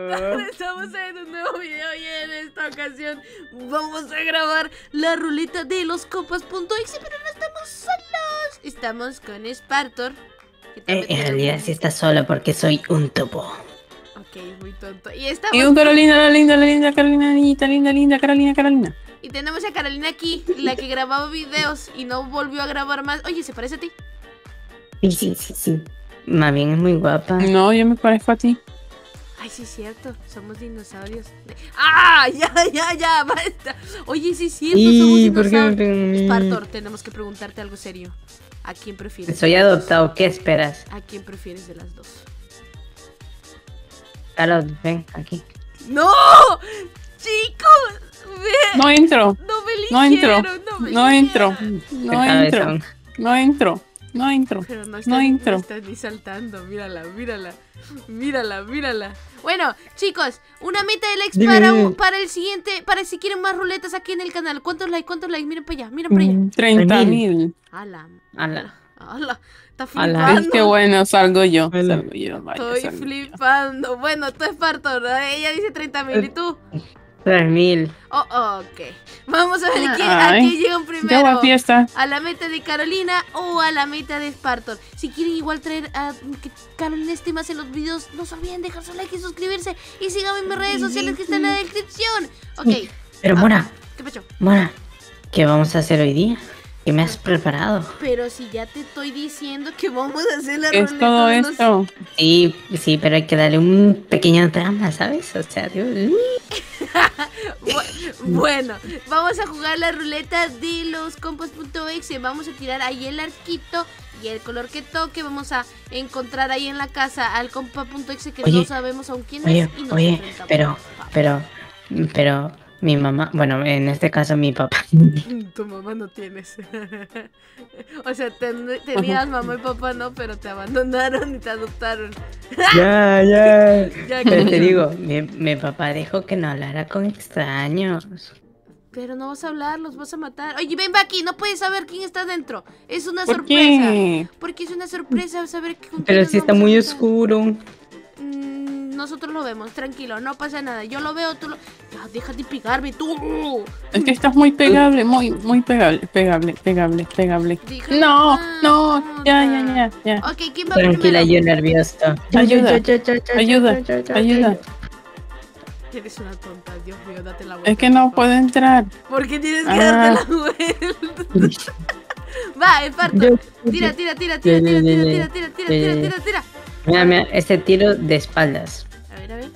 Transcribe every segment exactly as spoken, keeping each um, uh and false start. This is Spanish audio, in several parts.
Estamos en un nuevo video y en esta ocasión vamos a grabar la ruleta de los compas.exe, pero no estamos solos. Estamos con Spartor. Eh, en realidad sí está solo porque soy un topo. Ok, muy tonto. Y estamos... Y un Carolina, la linda, la linda, Carolina, linda, linda, linda, Carolina, Carolina. Y tenemos a Carolina aquí, la que grababa videos y no volvió a grabar más. Oye, ¿se parece a ti? Sí, sí, sí, sí. Más bien es muy guapa. No, yo me parezco a ti. Ay, sí es cierto, somos dinosaurios. ¡Ah! Ya, ya, ya, basta. Oye, sí es cierto, ¿Y somos por qué me dinosaurios. pegan a mí? Spartor, tenemos que preguntarte algo serio. ¿A quién prefieres? Soy adoptado, ¿qué esperas? ¿A quién prefieres de las dos? Carlos, ven aquí. ¡No! ¡Chicos! Ve. No entro. No me No entro. eligieron, no me No entro. eligieron. No entro. No entro. No entro. Pero no está, No entro. no está ni saltando. Mírala, mírala. Mírala, mírala. Bueno, chicos, una meta de likes Dime, para, dime. para el siguiente. Para si quieren más ruletas aquí en el canal. ¿Cuántos likes? ¿Cuántos likes? Miren para allá, miren para allá. Treinta mil. Ala. Ala. Ala. Está Ala. flipando. Es que bueno, salgo yo. Ala. Salgo yo. Vaya, Estoy salgo yo. flipando. Bueno, tú es Spartor. Ella dice treinta mil. ¿Y tú? Tres mil. Oh, oh, ok. Vamos a ver quién, Ay, a quién llegan Qué primero. guapa fiesta. ¿A la meta de Carolina o a la meta de Spartor? Si quieren igual traer a que Carolina esté más en los videos, no se olviden dejar su like y suscribirse. Y síganme en mis redes sociales que están en la descripción. Ok. Pero Ah, Mona, ¿Qué pasó? Mona, ¿qué vamos a hacer hoy día? ¿Qué me has preparado? Pero si ya te estoy diciendo que vamos a hacer la ¿Qué es ruleta todo de los- esto? Sí, sí, pero hay que darle un pequeño trama, ¿sabes? O sea, Dios. Bu- Bueno, vamos a jugar la ruleta de los compas.exe. Vamos a tirar ahí el arquito y el color que toque. Vamos a encontrar ahí en la casa al compa.exe que Oye, no sabemos aún quién Oye, es. Y nos oye, enfrentamos. pero, pero, pero, mi mamá, bueno, en este caso mi papá. Tu mamá no tienes. O sea, ten- tenías mamá y papá, no, pero te abandonaron y te adoptaron. Ya, ya. Ya, Pero que- te digo, mi, mi papá dijo que no hablara con extraños. Pero no vas a hablar, los vas a matar. Oye, ven aquí, no puedes saber quién está dentro. Es una ¿Por sorpresa. qué? Porque es una sorpresa saber que con Pero quién si nos está vamos a muy meter. oscuro. Mm, nosotros lo vemos, tranquilo, no pasa nada. Yo lo veo, tú lo. Ya, deja de pegarme, tú. Es que estás muy pegable, muy, muy pegable, pegable, pegable, pegable. Deja de- No, Ah, no, ya, ya, ya, ya. Ok, ¿quién va Tranquila, primero? yo nerviosa. Ayuda, ayuda, ayuda. Eres una tonta, Dios mío, date la vuelta. Es que no por favor. puedo entrar. ¿Por qué tienes que Ah. darte la vuelta? Va, Esparto. Tira, tira, tira, tira, tira, tira, tira, tira, tira, tira, tira, tira. Mira, mira, este tiro de espaldas. A ver, a ver.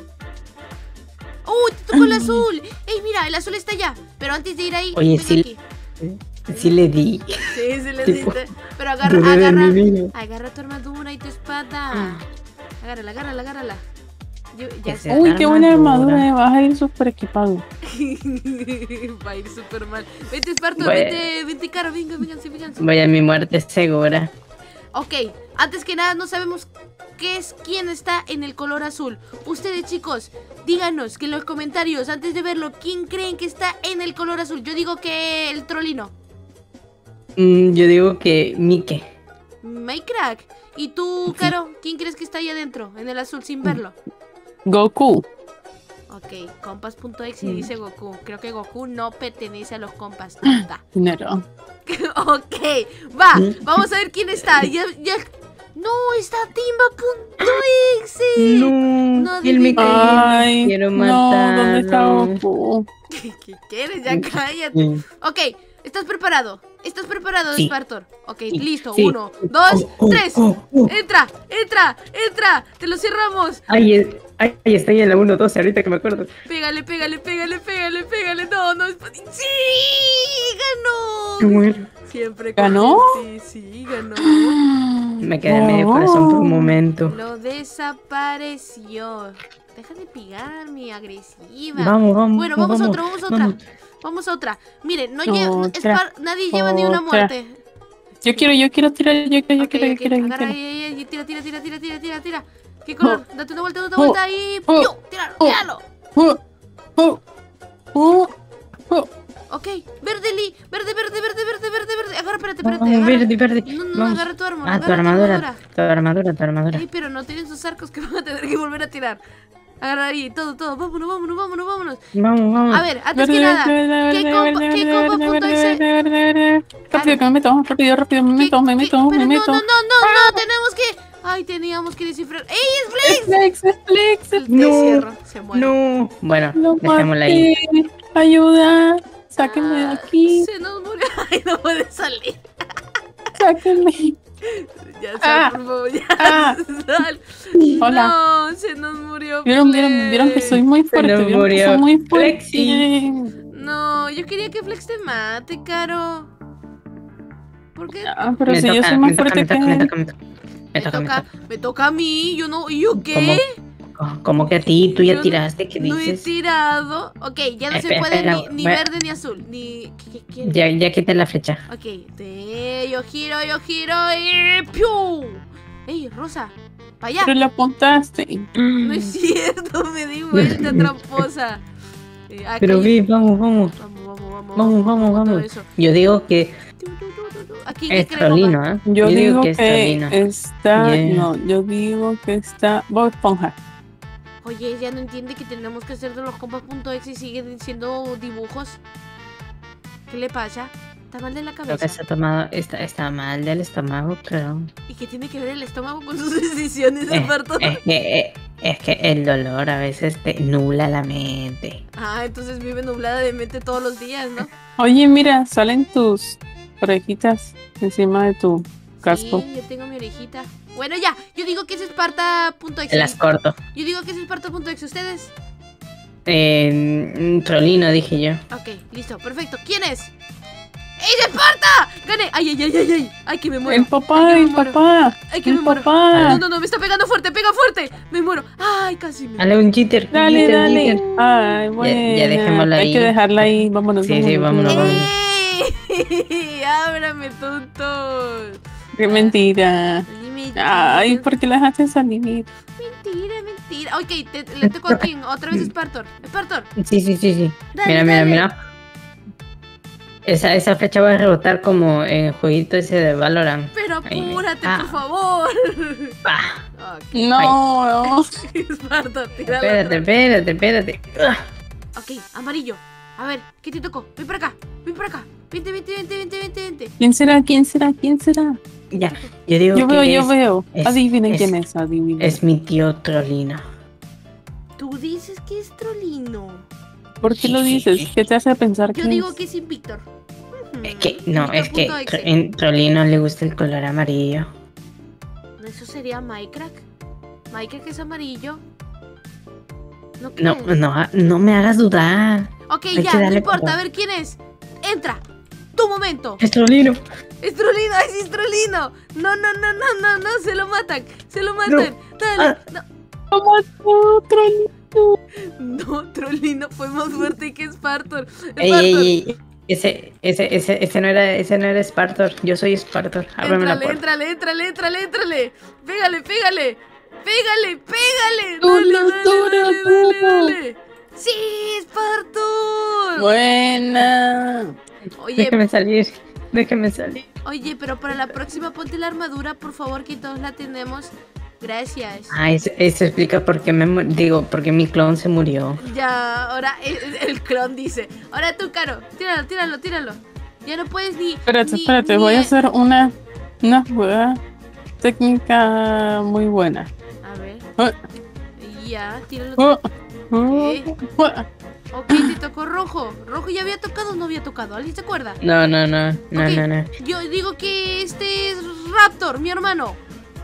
¡Uy! Te tocó el azul. ¡Ey, mira! El azul está allá. Pero antes de ir ahí, Oye, ven sí- aquí. Sí le di. Sí, sí le Tipo, diste. Pero agarra, Bebé de agarra. mi vida. Agarra tu armadura y tu espada. Agárrala, agárrala, agárrala. Yo, ya Que sé. se- Uy, qué buena armadura. armadura, vas a ir súper equipado. Va a ir súper mal. Vete, Esparto, Bueno. vete, vete, Caro. Venga, vénganse, vénganse. Vaya, mi muerte es segura. Ok, antes que nada no sabemos qué es quién está en el color azul. Ustedes, chicos, díganos que en los comentarios, antes de verlo, ¿quién creen que está en el color azul? Yo digo que el trolino. Mm, yo digo que Mike. Minecraft. ¿Y tú, Sí. Caro? ¿Quién crees que está ahí adentro, en el azul, sin verlo? Goku. Ok, compas.exe y dice Goku. Creo que Goku no pertenece a los compas. tonta. Dinero. Ok, va, vamos a ver quién está. Ya, ya. No, está Timba.exe. No, No y el Mike. Ay, Quiero no, ¿dónde está matarlo. Goku? ¿Qué quieres? Ya cállate. Sí. Ok, ¿estás preparado? ¿Estás preparado, Sí. Spartor? Ok, Sí, listo. sí. Uno, dos, Oh, oh, tres. oh, oh. Entra, entra, entra. Te lo cerramos. Ay, es- ay, ay, estoy en la uno doce ahorita que me acuerdo. Pégale, pégale, pégale, pégale, pégale. No, no. es- ¡Sí! Qué ¡Ganó! bueno. Siempre ¿Ganó? Sí, sí, ganó. Me quedé medio corazón por un momento. Lo desapareció. Deja de pegarme, agresiva. Vamos, vamos. Bueno, vamos a otra, vamos a otra. vamos. Vamos a otra. Miren, no lle- Otra, Spar- nadie lleva ni una otra. muerte. Yo quiero, yo quiero tirar, yo quiero, yo Ok, quiero, yo ok, quiero, yo agarra quiero. ahí, ahí, ahí, tira, tira, tira, tira, tira, tira, tira. ¿Qué color? Date una vuelta, date una Oh, vuelta y oh, ¡piu! ¡Tíralo, oh. tíralo! Oh, oh, oh, oh. Ok, verde, Lee, verde, verde, verde, verde, verde, verde. Agarra, espérate, espérate. Vamos, agarra. verde, verde. No, no, Vamos. agarra tu arma. Ah, tu agarra armadura, tu armadura, tu armadura. Ay, pero no tienen sus arcos que van a tener que volver a tirar. Agarraría y todo, todo. Vámonos, vámonos, vámonos, vámonos. Vamos, vamos. A ver, antes que nada, ¿qué combo, qué combo.exe? Rápido, que me meto, rápido, rápido, me ¿Qué- meto, me qué- meto, pero me meto. No, no, no, no, no, tenemos que. Ay, teníamos que descifrar. ¡Ey, es Flex! Es Flex, es Flex, es Te No. cierro, se muere. No. Bueno, Lo dejémosla ahí. maté. Ayuda, sáquenme de Ah, aquí, Se nos murió. Ay, no puede salir. sáquenme. Ya sal, Ah. por favor, ya Ah. sal. Hola. No, se nos murió. ¿Vieron, vieron, Flex. vieron que soy muy fuerte? nos ¿Vieron que murió soy muy fuerte? Flexi. No, yo quería que Flex te mate, Caro. ¿Por qué? Ah, pero Me si yo toca, soy me más toca, fuerte me que toca, me él. toca, me toca. Me Me toca, me toca, toca. me toca a mí. Yo no. ¿Y yo qué? ¿Cómo? ¿Cómo que a ti? ¿Tú Yo ya tiraste? ¿Qué No he dices? tirado. Ok, ya no se Espera, puede espera, ni, ni voy a- verde ni azul. Ni. ¿Qué, qué quieres? Ya, ya quité la flecha. Ok, te, yo giro, yo giro y. ¡Piu! ¡Ey, Rosa! ¡Para allá! Pero le apuntaste. No es cierto, me di vuelta tramposa. Eh, acá Pero hay- ve, vamos, vamos. Vamos, vamos, vamos. Vamos, vamos, todo vamos. eso. Yo digo que Tu, tu, tu, tu, tu. Aquí, ¿qué es creemos, trolino, va? ¿eh? Yo, digo, que, es trolino. está. Yeah. No, yo digo que está. Bob Esponja. Oye, ya no entiende que tenemos que hacer de los compas.exe y siguen siendo dibujos. ¿Qué le pasa? ¿Está mal de la Creo que cabeza? está tomado, está, está mal del estómago, creo. ¿Y qué tiene que ver el estómago con sus decisiones, Eh, Alberto? es que eh, es que el dolor a veces te nubla la mente. Ah, entonces vive nublada de mente todos los días, ¿no? Oye, mira, salen tus orejitas encima de tu casco. Sí, yo tengo mi orejita. Bueno, ya, yo digo que es Esparta.exe. Te las corto. Yo digo que es Esparta.exe. ¿Ustedes? Eh, trolino, dije yo. Ok, listo, perfecto. ¿Quién es? ¡Es Esparta! ¡Gané! ¡Ay, ay, ay, ay, ay! ¡Ay, que me muero! El papá, Ay, que me el muero. papá. ¡Ay, que El me muero! papá. No, no, no, me está pegando fuerte, pega fuerte. Me muero. ¡Ay, casi me Dale un jitter. Dale, jitter, dale. jitter. Ay, bueno. ya dejémosla Hay ahí. que dejarla ahí. Vámonos. Sí, sí, vámonos, vámonos. ¡Ey! ¡Ábrame, tontos! Qué mentira. Dime, Ay, ¿por qué la dejaste salir? mentira, mentira. Ok, te, le toco a quién. Otra vez Spartor. Spartor. Sí, sí, sí, sí. Dale, Mira, mira, dale. mira. Esa, esa flecha va a rebotar como en el jueguito ese de Valorant. Pero Ahí, apúrate, ah. por favor. Ah, Ok, No. Spartor, tírala. espérate, espérate, espérate. Ah, Ok, amarillo. A ver, ¿qué te tocó? Ven para acá, ven para acá. Vente, vente, vente, vente, vente, vente. ¿Quién será? ¿Quién será? ¿Quién será? ya, yo digo Yo que veo, es, yo veo. es- Adivinen es- quién es, adivinen. es mi tío Trolino. Tú dices que es Trolino. ¿Por qué lo dices? ¿Qué te hace pensar que Yo digo es? que es Invictor. Es que, no, es que Invictor.exe. tro- en Trolino le gusta el color amarillo. Eso sería Minecraft. Minecraft es amarillo. No, No, crees? no, no me hagas dudar. Ok, hay ya, que no darle importa. como- A ver quién es. Entra. Tu momento. Es Trolino. Es Trolino, ay, sí es Trolino. No, no, no, no, no, no, se lo matan. Se lo matan. Dale. Ah. No. ¿Cómo otro? No, Trolino fue más fuerte que Spartor. Ey, Spartor, ey, ey. Ese, ese, ese, ese no era, ese no era Spartor. Yo soy Spartor. Ábreme la Éntrale, puerta. éntrale, éntrale, éntrale, éntrale. Pégale, pégale. Pégale, pégale. Duro, Dale, dale, duro, dale, duro. dale, dale. Sí, Spartor. Buena. Oye, Déjeme salir. Déjeme salir. oye, pero para la próxima ponte la armadura, por favor, que todos la tenemos. Gracias. Ah, eso, eso explica por qué me mu- digo, porque mi clon se murió. Ya, ahora el, el clon dice. Ahora tú, Caro, tíralo, tíralo, tíralo. Ya no puedes ni. Espérate, ni- espérate, ni- voy a hacer una, una jugada técnica muy buena. A ver. Ah. Ya, tíralo. Oh, oh, Eh. oh. Ok, te tocó rojo. ¿Rojo ya había tocado o no había tocado? ¿Alguien se acuerda? No, no, no, no, Ok, no, no. Yo digo que este es Raptor, mi hermano.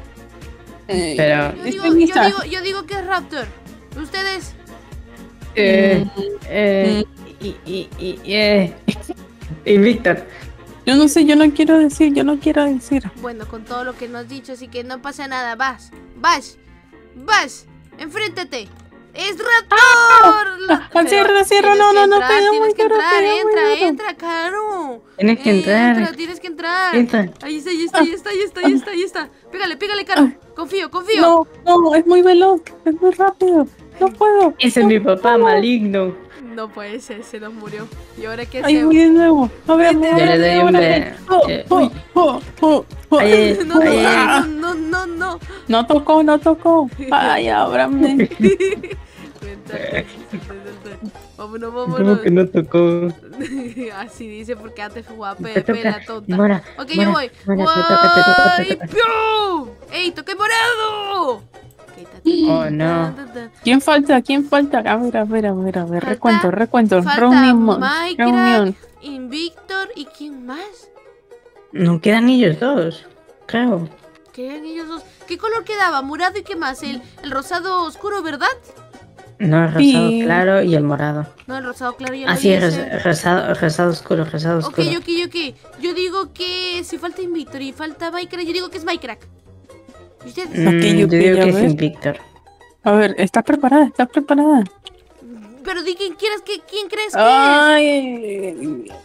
Eh, Pero- Yo estoy digo, yo lista. digo, yo digo que es Raptor. ¿Ustedes? Eh, Mm, eh, y, y, y, eh. y Víctor. Yo no sé, yo no quiero decir, yo no quiero decir. Bueno, con todo lo que nos has dicho, así que no pasa nada. Vas, vas, vas. Enfréntate. ¡Es Raptor! La- ah, pero cierra, cierra, tienes no, que no, no, entrar, pega Tienes muy que duro, entrar, pega muy entra, duro. entra, Caro. Tienes que Entra, entrar. tienes que entrar. Entra. Ahí está, ahí está, ahí está, ahí está, ahí está, ahí está. Pégale, pégale, Caro. Confío, confío. No, no, es muy veloz, es muy rápido. No puedo. Ese es mi papá maligno. No puede ser, se nos murió. ¿Y ahora qué Ay, hacemos? voy de nuevo. Ábrame, Yo le ábrame, doy un ábrame. be- Oh, eh, oh, uy. oh, oh, oh. Ay, No, no, ay, no, no, no, no. No tocó, no tocó. Ay, ábrame. Vámonos, ¿Cómo vámonos. que no tocó? Así dice porque antes jugaba Te Pepe, toca. la tonta. Mora, Ok, Mora, yo voy. Mora, te toca, te toca, te ¡Guay! toca. ¡Pium! ¡Ey, toqué morado! Ok, ta, ta, Oh, ta, no. ta, ta. ¿Quién falta? ¿Quién falta? A ver, a ver, a ver, a ver. Falta- Recuento, recuento. Falta Reunimos. Minecraft, Reunión. Invictor y ¿quién más? No quedan ellos dos, creo. ¿Qué eran ellos dos? ¿Qué color quedaba? ¿Morado y qué más? El, el rosado oscuro, ¿verdad? No, el rosado Sí. claro y el morado. No, el rosado claro ya lo Así es, hice. ros- rosado, rosado oscuro, rosado Ok, oscuro. ok, ok. Yo digo que si falta Invictor y falta Minecraft, yo digo que es Minecraft. ¿Y ustedes? Mm, Ok, yo ok, digo a que es ver. Invictor. A ver, ¿estás preparada? ¿Estás preparada? Pero di quién quieres que quién crees que Ay. es.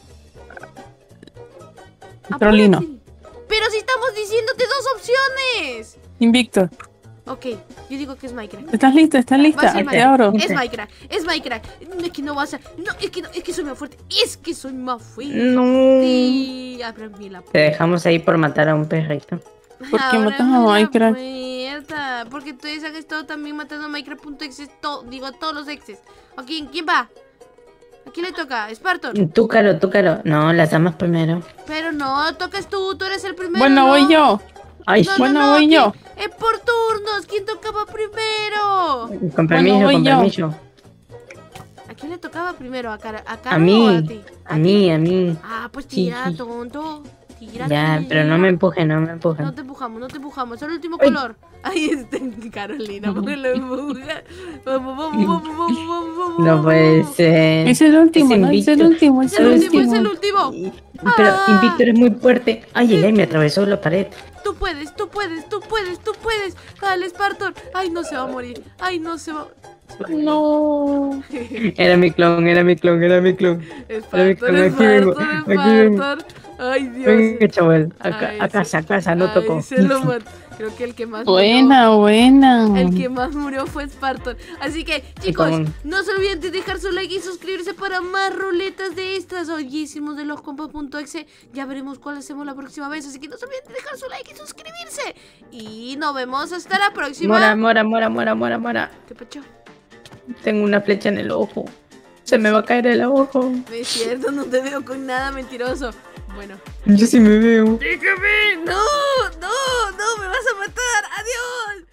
Trolino. Apúrate. Pero si estamos diciéndote dos opciones. Invicto. Ok, yo digo que es Minecraft. ¿Estás lista? ¿Estás Va a lista? ser Te abro. Es Minecraft, es Minecraft. No, es que no vas a. No, es que no, es que soy más fuerte. Es que soy más fuerte. No. Sí, ábrame la Te puerta. dejamos ahí por matar a un perrito. ¿Por qué matas a Ábrame la Minecraft? puerta. Porque ustedes han estado también matando a Minecraft.exe. To, digo, a todos los exes. ¿A quién? ¿Quién va? ¿A quién le toca? Spartan. Tú, Caro, tú, Caro. No, las damas primero. Pero no, tocas tú, tú eres el primero. Bueno, ¿no? voy yo. Ay, No, no, Bueno, no, voy que- yo. Es por turnos. ¿Quién tocaba primero? con permiso, voy con yo. permiso. ¿A quién le tocaba primero? ¿A, Cara, a, A Caro o a mí, ti? a mí, a mí. Ah, pues Sí, tira, sí. tonto. Tira, Ya, tira. pero no me empujen, no me empujen. No te empujamos, no te empujamos. Es el último Ay. color. Ahí está, Carolina, porque lo empuja. Vamos, vamos, vamos, vamos, vamos, vamos. No puede vamos. ser. Es el último, Es ¿no? Es el Invicto. último, es Es el el último, es el último. último. Pero Ah. Invictor es muy fuerte. Ay, ay, ay, me atravesó la pared. Tú puedes, tú puedes, tú puedes, tú puedes. Dale, Spartan. Ay, no se va a morir. Ay, no se va. No. Era mi clon, era mi clon, era mi clon. Spartan, Aquí vengo, Spartan, aquí vengo. Spartan. Ay, Dios. Venga, chaval. Acá, Ay, a casa, sí. a casa, no Ay, tocó. se lo mató. Creo que el que más Buena, buena. murió, el que más murió fue Spartan. Así que, chicos, común. no se olviden de dejar su like y suscribirse para más ruletas de estas. Hoy hicimos de los compas.exe. Ya veremos cuál hacemos la próxima vez. Así que no se olviden de dejar su like y suscribirse. Y nos vemos hasta la próxima. Mora, mora, mora, mora, mora, mora. ¿Qué pacho? Tengo una flecha en el ojo. Se me va a caer el ojo. No es cierto, no te veo con nada, mentiroso. Bueno. Yo sí me veo. ¡Déjame! ¡No! ¡No! ¡No! ¡Me vas a matar! ¡Adiós!